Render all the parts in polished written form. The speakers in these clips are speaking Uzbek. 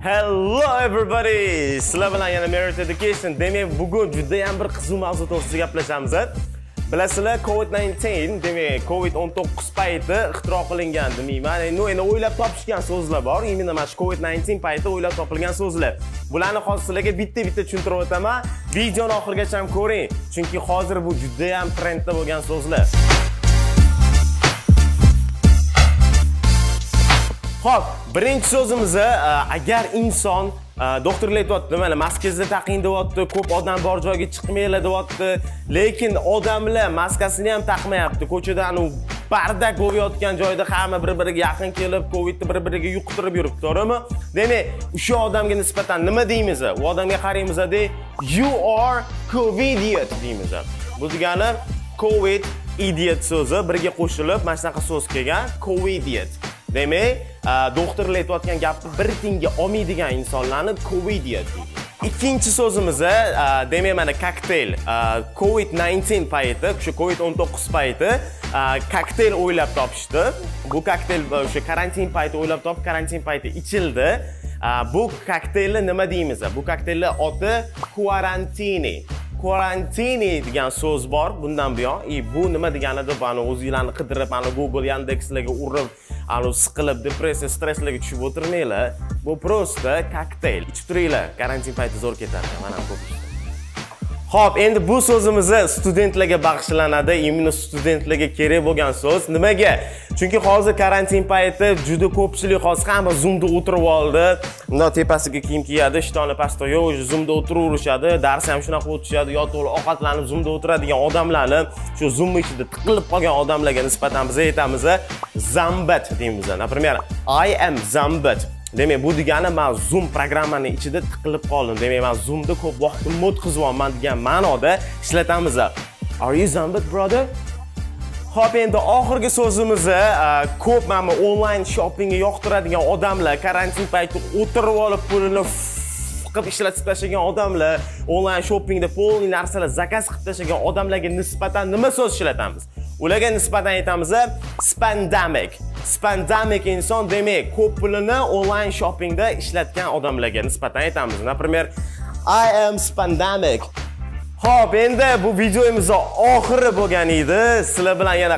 Hello everybody. Sizlar bilan yana merit.uz. Demak, bugun juda ham bir qiziq mavzu to'g'risida gaplashamiz. Bilasizlar, COVID-19, demak, COVID-19 payti ixtiro qilingan demayman. Endi o'ylab topishgan so'zlar bor. Imенно mana shu COVID-19 payti o'ylab topilgan so'zlar. Bularni hozir sizlarga bitta-bitta tushuntirib o'taman. Videoni oxirigacha ham ko'ring, chunki hozir bu juda ham trendda bo'lgan so'zlar. Xo'p, birinchi so'zimiz agar inson doktorlar aytayapti, mana maskangizni taqing deyapti, ko'p odam bor joyga chiqmanglar deyapti, lekin odamlar maskasini ham taqmayapti. Ko'chadan u bardak bo'layotgan joyda hamma bir-biriga yaqin kelib, Covidni bir-biriga yuqtirib yuribdi, to'g'rimi? Demak, o'sha odamga nisbatan nima deymiz? U odamga qaraymiz-da, you are covidiot deymiz. Bu degani covidiot so'zi birga qo'shilib, mana shunaqa so'z kelgan, covidiot. Demak, doktorlar aytayotgan gapni bir tinga olmaydigan insonlarni covidiot deydi. Ikkinchi so'zimiz, demak, mana kokteyl. COVID-19 payti, o'sha COVID-19 payti kokteyl o'ylab topishdi. Bu kokteyl o'sha karantin payti o'ylab topib, karantin payti ichildi. Bu kokteylni nima deymiz? Bu kokteylni oti Quarantini. Quarantini degan so'z bor bundan buyon. Bu nima deganidir? Buni o'zingizlarni qidirib, mana Google, Yandexlarga urib, siqilib, depressiya, stresslarga tushib o'tirmanglar. Bu prosta kokteyl. Ichib turinglar. Karantin payti zo'r ketadi. Mana ko'p. Xo'p, endi bu so'zimiz studentlarga bag'ishlanadi. Imенно studentlarga kerak bo'lgan so'z. Nimaga? Chunki hozir karantin payti juda ko'pchilik hozir hamma Zumped o'tirib oldi. Bunday tepasiga kiyim kiyadi, shtoni pastda yo'q, Zumped o'tiraverishadi, dars ham shunaqa o'tishadi, yo to'g'ri ovqatlanib Zumped o'tiradigan odamlarni, shu Zoom ichida tiqilib qolgan odamlarga nisbatan biz aytamiz, Zumped deymiz. Например, I am Zumped. Demak, bu degani men Zoom programmani ichida tiqilib qoldim. Demak, men Zoomda ko'p vaqtimni o'tkazyapman degan ma'noda ishlatamiz. Are you Zumped, brother? Xo'p, endi oxirgi so'zimiz ko'p mana onlayn shoppingga yoqtiradigan odamlar, karantin payti o'tirib olib pulini qilib ishlatib tashlagan odamlar, onlayn shoppingda pulli narsalar zakaz qilib tashlagan odamlarga nisbatan nima so'z ishlatamiz? Ularga nisbatan aytamiz Spendemic. Spendemic inson, demak, ko'p pulini onlayn shoppingda ishlatgan odamlarga nisbatan aytamiz. Например, I am Spendemic. Xo'p, endi bu videomiz oxiri bo'lgan edi. Sizlar bilan yana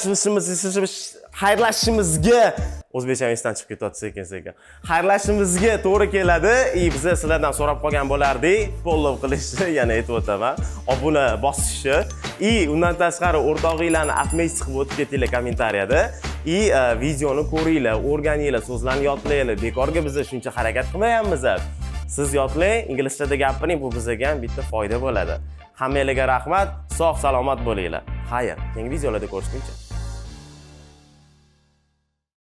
xayrlashishimizga o'zbekcha esdan chiqib ketyapti sekin-sekin. Xayrlashishimizga to'g'ri keladi. Biz sizlardan so'rab qolgan bo'lardik, follow qilishni yana aytib o'taman, obuna bosishni. Undan tashqari o'rtog'inglarni atmaysiz qilib o'tib ketinglar kommentariyada. Videoni ko'ringlar, o'rganinglar, so'zlarni yodlanglar. Bekorga biz shuncha harakat qilmayapmiz. Siz yodlang, inglizchada gapiring, bu bizga ham bitta foyda bo'ladi. Hammangizga rahmat, sog' salomat bo'linglar. Xayr, keyingi videolarda ko'rishguncha.